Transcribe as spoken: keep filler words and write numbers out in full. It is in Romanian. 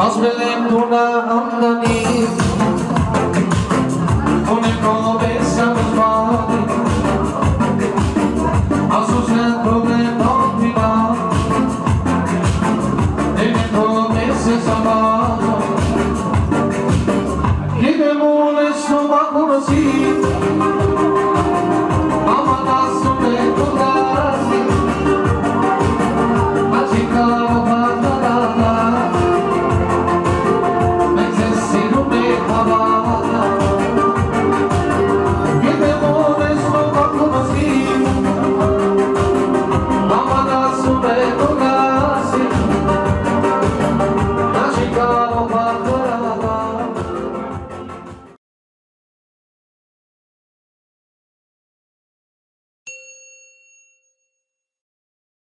Asvelem tuna andani Une promessa mi fate Asu sempre me non ti va E le promesse salvato Che demone sto ma così